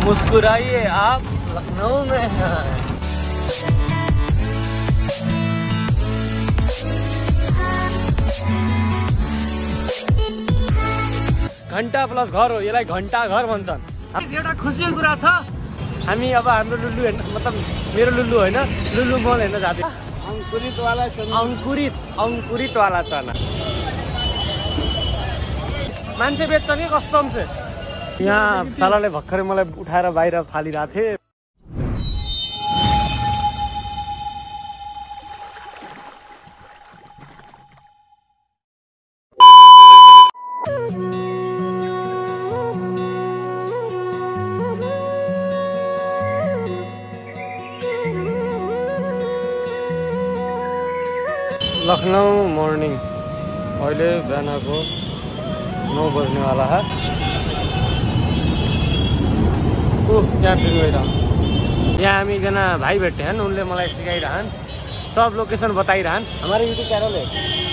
मुस्कुराइए आप लखनऊ में हैं। घंटा प्लस घर हो, यसलाई घंटा घर भन्छन्। एउटा खुसीको कुरा छ, हामी अब हाम्रो लुल्लु हेर्न, मतलब मेरो लुल्लु होइन, लुल्लु मल हेर्न जाँदै। अंकुरित वाला चना मान्छे बेच्छ नि कसम से। यहाँ सालाले भर्खरै मलाई उठाएर बाहिर फालिरहेको थिए। लखनऊ मॉर्निंग अहिले बिहानको 9 बज्नेवाला है। यहाँ ट्रेन गइरहन्। यहाँ हामी एकजना भाइ भेटे हैं, उनले मलाई सिकाइरहन्, सब लोकेशन बताइरहन्। हमारे यूट्यूब चैनल है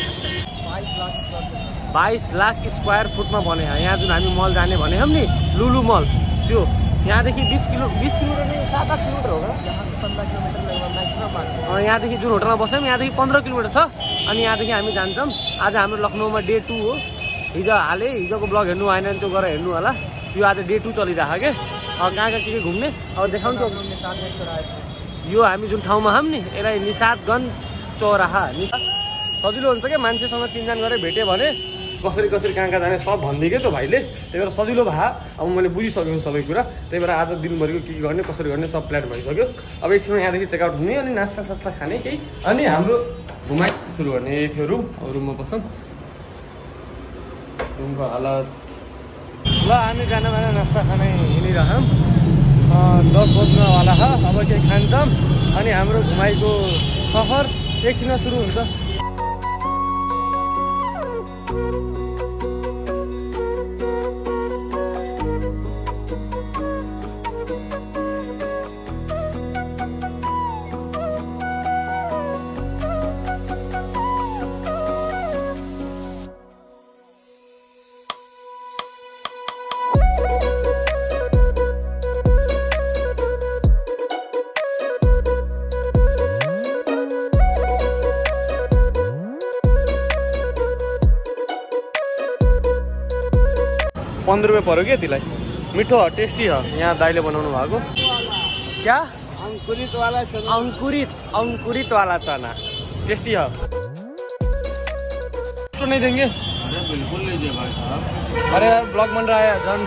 22 लाख स्क्वायर फुट में बने हैं। यहाँ जुन हामी मल जाने भने हम नि लुलु मल, त्यो यहाँदेखि 20 किलोमिटर 7-8 किलोमिटर होगा। यहाँदेखि जुन होटलमा बस्यौँ यहाँदेखि 15 किलोमिटर छ। अनि यहाँदेखि हामी जान्छौँ। आज हाम्रो लखनऊमा डे 2 हो। हिजो हाले, हिजोको ब्लग हेर्नु भएन भने त्यो गरेर हेर्नु होला। यो आज डे 2 चलिरहेको के। अब कहाँ के घुम्ने अब देखाउँछु। यो हामी जुन ठाउँमा छौँ नि यसलाई निषादगञ्ज चौराहा। सजिलो हुन्छ क्या, मान्छेसँग चिनजान गरेर भेट्यो भने कसरी कहाँ जाने सब भनिदिए त्यो भाइले। त्यही भएर सजिलो भयो। अब मैले बुझिसकेको सबै कुरा। त्यही भएर आज दिनभरिको के गर्ने कसरी गर्ने सब प्लान भइसक्यो। अब एकछिनमा यहाँदेखि चेकआउट हुने, अनि नास्ता सास्ता खाने केही, अनि हाम्रो घुमाइ सुरु गर्ने। यही थियो रुम। अब रुममा बसौँ। रुमको हालत ल, हामी बिहान नास्ता खाने हिँडिरहौँ। 10 बज्नवाला छ। अब केही खान्छौँ अनि हाम्रो घुमाइको सफर एकछिनमा सुरु हुन्छ। ₹15 पर्यो क्या त्यसलाई। मिठो हो, टेस्टी हो। यहाँ दाइले बनाउनु भएको क्या अंकुरित वाला चना टेस्टी है। तो नहीं देंगे? अरे बिल्कुल नहीं दे भाई साहब। अरे यार ब्लॉग बन रहा है जान।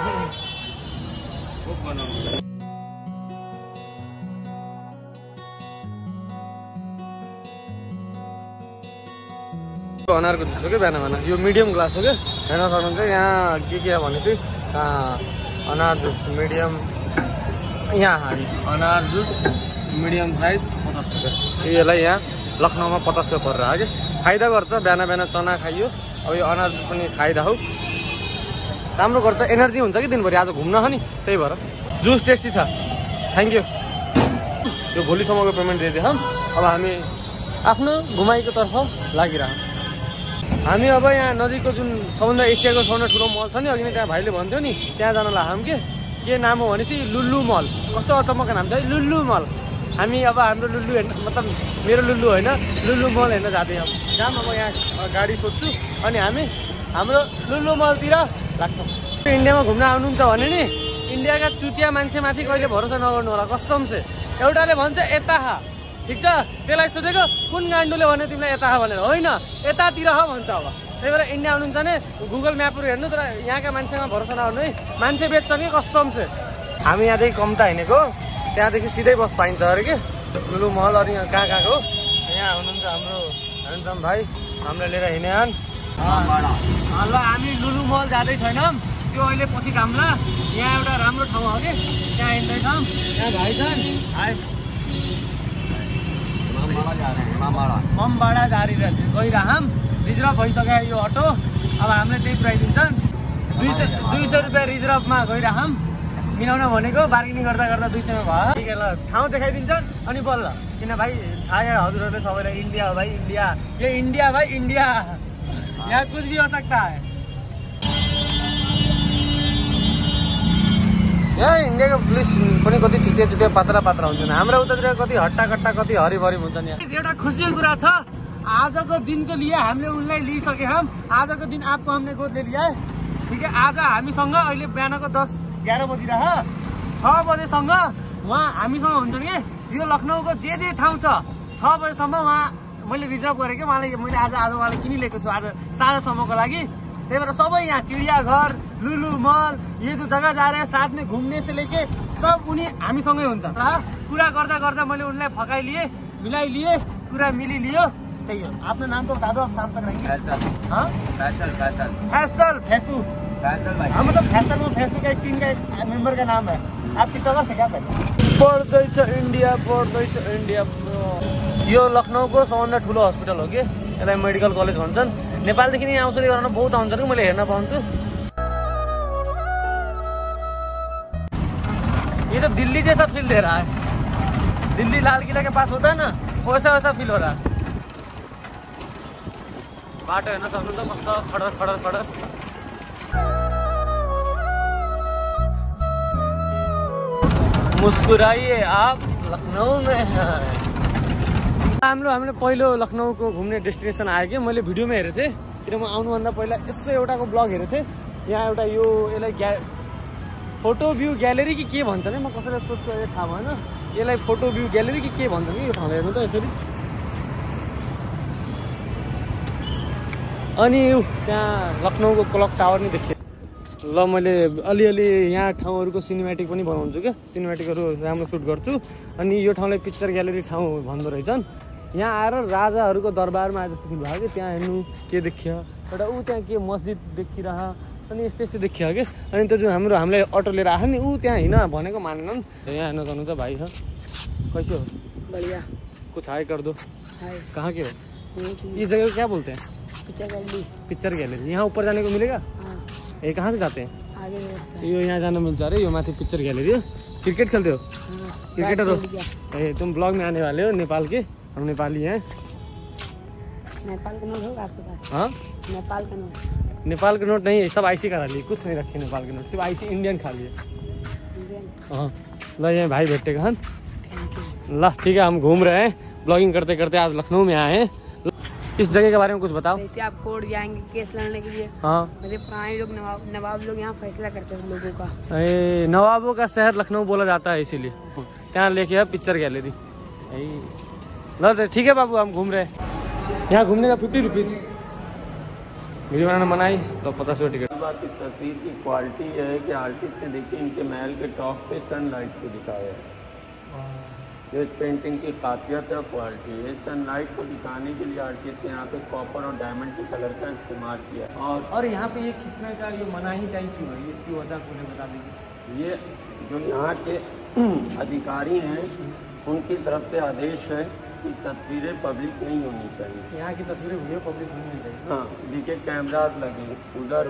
अनारको जुस हो क्या बिहान। यो मिडियम ग्लास हो क्या, हेर्न सक्नुहुन्छ। यहाँ के भनेपछि अनार जुस मिडियम, यहाँ अनार जुस मिडियम साइज 50 रुपियाँ। यसलाई यहाँ लखनऊमा 50 रुपियाँ परेर आयो क्या। फाइदा गर्छ, बिहान चना खाइयो। अब यो अनार जुस पनि खाइरहौ, राम्रो गर्छ। एनर्जी हुन्छ कि दिनभरि। आज घुम्न हो नि, त्यही भएर। जुस टेस्टी छ, थ्याङ्क यू। यो भोलिसम्मको पेमेन्ट दिइदिउँ। अब हामी आफ्नो घुमाइको तर्फ लागिरहौँ। हामी अब यहाँ नजिकको जुन सबभन्दा एसियाको सबभन्दा ठुलो मल छ नि, अघि नै त्यहाँ भाइले भन्थ्यो नि, त्यहाँ जान लाग्यौँ के नाम हो भनेपछि लुल्लु मल। कस्तो अचम्मको नाम छ है, लुल्लु मल। हामी अब हाम्रो लुल्लु हेर्न, मतलब मेरो लुल्लु होइन, लुल्लु मल हेर्न जाँदैछौँ। जाम अब यहाँ गाडी सोध्छु अनि हामी हाम्रो लुल्लु मलतिर लाग्छौँ। इन्डियामा घुम्न आउनुहुन्छ भने नि इन्डियाका चुतिया मान्छेमाथि कहिले भरोसा नगर्नु होला, कसम से। एउटाले भन्छ यता ठिक छ, त्यसलाई सोधेको कुन गाण्डुले भने तिमीलाई यता भनेर, होइन यतातिर भन्छ। अब त्यही भएर इन्डिया आउनुहुन्छ भने गुगल म्यापहरू हेर्नु, तर यहाँका मान्छेमा भरोसा नगर्नु है, मान्छे बेच्छ कि कसम से। हामी यहाँदेखि कम्ता हिँडेको, त्यहाँदेखि सिधै बस पाइन्छ अरे कि लुलु मल। अनि यहाँ कहाँको यहाँ हुनुहुन्छ हाम्रो हेर्छौँ भाइ, हामीलाई लिएर हिँड्यान्। ल हामी लुलु मल जाँदै छैनौँ, त्यो अहिले पछि कामला। यहाँ एउटा राम्रो ठाउँ हो कि, त्यहाँ हिँड्दैछौँ। यहाँ भाइ छन्, हाई ममबाडा गइरहौँ। रिजर्भ भइसक्यो यो अटो। अब हामीले त्यही पुऱ्याइदिन्छन्। 200 रुपियाँ रिजर्भमा गइरहौँ। मिलाउन भनेको बार्गेनिङ गर्दा 200मा भयो। ठिकै ल, ठाउँ देखाइदिन्छन् अनि बल्ल। किन भाइ थाहा हजुरहरूले सबैलाई इन्डिया हो भाइ, इन्डिया। यो इन्डिया भाइ, इन्डिया। यहाँ कुछ भी हो सकता है। यहाँ इन्डियाको पुलिस पनि कति चुतिया चुतिया पात्रा पात्रा हुन्छन्। हाम्रो उतातिर कति हट्टा कट्टा कति हरिभरि हुन्छन्। एउटा खुसीको कुरा छ, आजको दिनको लिए हामीले उनलाई लिइसके हम। आजको दिन आपको हमने गोद ले लिया है, ठीक है। आज हामीसँग अहिले बिहानको 10-11 बजिरह 6 बजेसँग उहाँ हामीसँग हुन्छन् कि। यो लखनऊको जे ठाउँ छ 6 बजेसम्म उहाँ मैले रिजर्भ गरेको। उहाँले मैले आज उहाँलाई किनिलिएको छु आज साँझसम्मको लागि। त्यही भएर सबै यहाँ चिडियाघर, लुलु मल, ये जो जग्गा जा रहे हैं साथ में घुम्ने से लेके सब उनी हामीसँगै हुन्छ। कुरा गर्दा गर्दा मैले उनलाई फकाइलिएँ, मिलाइलिएँ, कुरा मिलिलियो। त्यही हो। आफ्नो नाम तो बता दो, आप शाम तक रहेंगे। फैसल भाई। हम मतलब फैसल में फैसल का एक टीम का मेंबर का नाम है। आप टिकटॉकर थे क्या पहले? पढ्दैछ इन्डिया। यो लखनऊको सबभन्दा ठुलो हस्पिटल हो कि, यसलाई मेडिकल कलेज भन्छन्। नेपालदेखि यहाँ औषधि गराउन बहुत आउँछन् कि मैले हेर्न पाउँछु। ये तो दिल्ली जैसा फील दे रहा है, दिल्ली लाल किला के पास होता है ना, वैसा फील हो रहा है। बाटो हेर्न सक्नुहुन्छ कस्तो खडर। मुस्कुराइए आप लखनऊ में हैं। हामीले पहिलो लखनऊको घुम्ने डेस्टिनेसन आयो कि मैले भिडियोमा हेरेको थिएँ। किन म आउनुभन्दा पहिला यसो एउटाको ब्लग हेरेको थिएँ। यहाँ एउटा यो यसलाई फोटो भ्यू ग्यालेरी कि के भन्छ नि, म कसैलाई सोध्छु अहिले थाहा भएन। यसलाई फोटो भ्यू ग्यालेरी कि के भन्छ कि यो ठाउँलाई हेर्नु त यसरी। अनि त्यहाँ लखनऊको क्लक टावर नि देखेँ। ल मैले अलिअलि यहाँ ठाउँहरूको सिनेमेटिक पनि बनाउँछु क्या, सिनेमेटिकहरू राम्रो सुट गर्छु। अनि यो ठाउँलाई पिक्चर ग्यालेरी ठाउँ भन्दो रहेछन्। यहाँ आएर राजाहरूको दरबारमा आए जस्तो फिल भयो कि। त्यहाँ हेर्नु के देखियो, एउटा त्यहाँ के मस्जिद देखिरह, अनि यस्तै देखियो कि। अनि त्यो जुन हामीलाई अटो लिएर आयो नि, त्यहाँ हिँड भनेको मानेनन्। यहाँ हेर्नु सक्नुहुन्छ भाइ छ, कैसे हो? बढ़िया। कुछ हाई कर दो। कहाँ के हो? इस जगह को क्या बोलते हैं? Picture gallery. यहाँ ऊपर जाने को मिलेगा? ये कहाँ से जाते हैं? आगे यो यहाँ जाना मिल्छ अरे। यो माथि पिक्चर ग्यालेरी हो। क्रिकेट खेलते हो? क्रिकेटर हो? ए तुम ब्लॉग में आने वाले हो नेपाल के? हम नेपाली हैं। नेपाल का नोट होगा आपके पास? हाँ नेपाल का नोट नहीं है, सब आईसी करा लिए, कुछ नहीं रखे नेपाल के नोट, सिर्फ आईसी इंडियन खा लिए। हाँ ल यहाँ भाई भेटे कहाँ। ल ठीक है, हम घूम रहे हैं ब्लॉगिंग करते करते, आज लखनऊ में आए हैं। इस जगह के बारे में कुछ बताओ। जैसे आप कोर्ट जाएंगे केस लड़ने के लिए। हाँ वैसे पुराने लोग नवाब लोग यहाँ फैसला करते हैं लोगों का। नवाबों का शहर लखनऊ बोला जाता है, इसीलिए यहाँ लेके है पिक्चर गैलरी। ठीक है बाबू, हम घूम रहे हैं। यहाँ घूमने का 50 रुपीज़। वीडियो बनाना मनाई तो 50 रुपये टिकट। बात इस तस्वीर की क्वालिटी है कि आर्टिस्ट ने देखिए इनके महल के टॉप पे सनलाइट को दिखाया है। ये पेंटिंग की खासियत है, क्वालिटी है। सनलाइट को दिखाने के लिए आर्टिस्ट ने यहाँ पे कॉपर और डायमंड के कलर का इस्तेमाल किया। और यहाँ पे ये खींचने का ये मनाही चाहिए क्यों है, इसकी वजह मुझे बता दीजिए। ये जो यहाँ के अधिकारी हैं उनकी तरफ से आदेश है कि तस्वीरें पब्लिक नहीं होनी चाहिए। यहाँ की तस्वीरें वीडियो पब्लिक होनी चाहिए। हाँ देखिए कैमराज लगे उधर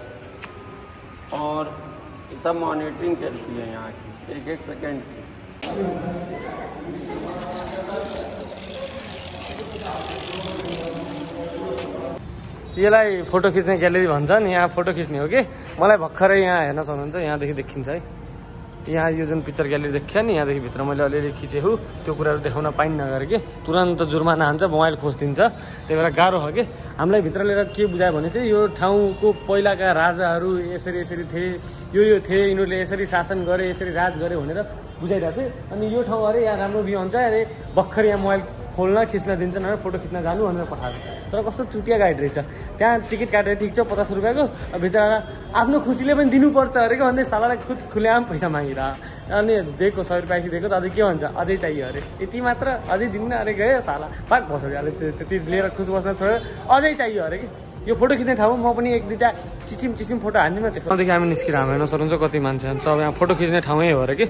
और सब मॉनिटरिंग चलती है यहाँ की, एक सेकेंड की। यसलाई फोटो खिच्ने ग्यालेरी भन्छन्। यहाँ फोटो खिच्ने हो कि। मलाई भर्खरै यहाँ हेर्न सक्नुहुन्छ, यहाँदेखि देखिन्छ है। यहाँ यो जुन पिक्चर ग्यालेरी देखियो नि, यहाँदेखि भित्र मैले अलिअलि खिचेको त्यो कुराहरू देखाउन पाइन्न गरे कि तुरन्त जुर्माना हान्छ, मोबाइल खोजिदिन्छ। त्यही भएर गाह्रो हो कि। हामीलाई भित्र लिएर के बुझायो भने चाहिँ यो ठाउँको पहिलाका राजाहरू यसरी थिए, यो थिए, यिनीहरूले यसरी शासन गरे, यसरी राज गरे भनेर बुझाइरहेको थिएँ। अनि यो ठाउँ अरे यहाँ राम्रो भ्यू हुन्छ अरे, भर्खर यहाँ मोबाइल खोल्न खिच्न दिन्छन् भनेर फोटो खिच्न जानु भनेर पठाएको। तर कस्तो चुटिया गाइड रहेछ। त्यहाँ टिकट काटेर ठिक छ 50 रुपियाँको, भित्र आएर आफ्नो खुसीले पनि दिनुपर्छ अरे कि भन्दै सालालाई खुद खुलेआम पैसा मागिरह। अनि दिएको 100 रुपियाँ दिएको त अझै के भन्छ, अझै चाहियो अरे, यति मात्र अझै दिन्न अरे। गयो साला पाक बस्यो अरे, त्यति लिएर खुस बस्न छोड्यो, अझै चाहियो अरे कि। यो फोटो खिच्ने ठाउँमा म पनि 1-2टा चिचिम फोटो हान्दिनँ। त्यसदेखि हामी निस्किएर हामी हेर्न सक्नुहुन्छ कति मान्छे सब यहाँ फोटो खिच्ने ठाउँै हो अरे कि।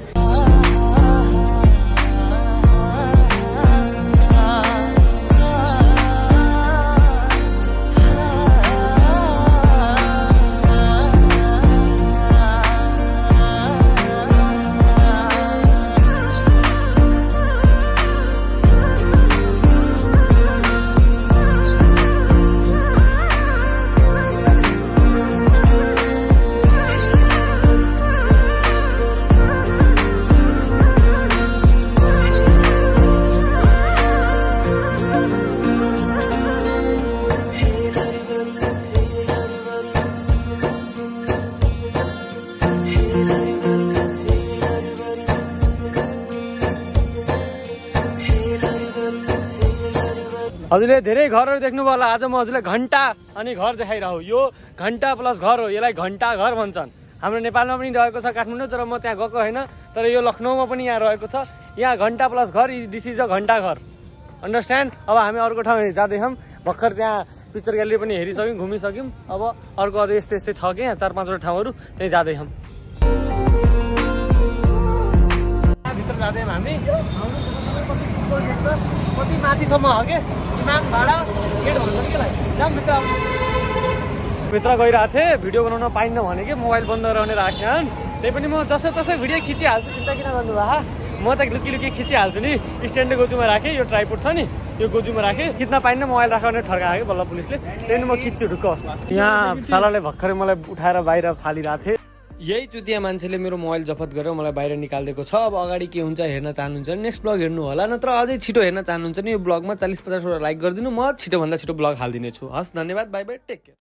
हजुरले धेरै घरहरू देख्नुभयो होला। आज म हजुरलाई घन्टा अनि घर देखाइरहु। यो घन्टा प्लस घर हो, यसलाई घन्टा घर भन्छन्। हाम्रो नेपालमा पनि रहेको छ काठमाडौँ, तर म त्यहाँ गएको होइन। तर यो लखनऊमा पनि यहाँ रहेको छ। यहाँ घन्टा प्लस घर, दिस इज अ घन्टा घर, अन्डरस्ट्यान्ड। अब हामी अर्को ठाउँ जाँदैछौँ। भर्खर त्यहाँ पिक्चर ग्यालेरी पनि हेरिसक्यौँ, घुमिसक्यौँ। अब अर्को अझै यस्तै यस्तै छ कि यहाँ 4-5वटा ठाउँहरू, त्यहीँ जाँदैछौँ। भित्र जाँदैछौँ हामी। कति माथिसम्म हो कि इमाम भाडा गेट भन्छ कि त्यसलाई। जाऊँ भित्र भित्र गइरहेको थिएँ। भिडियो बनाउन पाइन्न भने कि मोबाइल बन्द रहने राखेँ। त्यही पनि म जसो तसै भिडियो खिचिहाल्छु, चिन्ता किन गर्नुभयो। म त लुकी खिचिहाल्छु नि। स्ट्यान्डले गोजुमा राखेँ, यो ट्राइपोड छ नि, यो गोजुमा राखेँ। खिच्न पाइन्न, मोबाइल राखेर भने ठर्कायो कि बल्ल पुलिसले। त्यही म खिच्छु ढुक्क होस्। यहाँ सालाले भर्खरै मलाई उठाएर बाहिर फालिरहेको थिएँ। यही चुतिया मान्छेले मेरो मोबाइल जफत गरेर मलाई बाहिर निकालिदिएको छ। अब अगाडि के हुन्छ हेर्न चाहनुहुन्छ भने नेक्स्ट ब्लग हेर्नु होला, नत्र अझै छिटो हेर्न चाहनुहुन्छ नि यो ब्लगमा 40-50 वटा लाइक गरिदिनु। म छिटोभन्दा छिटो ब्लग हालिदिनेछु। हस्, धन्यवाद, बाई बाई, टेक केयर।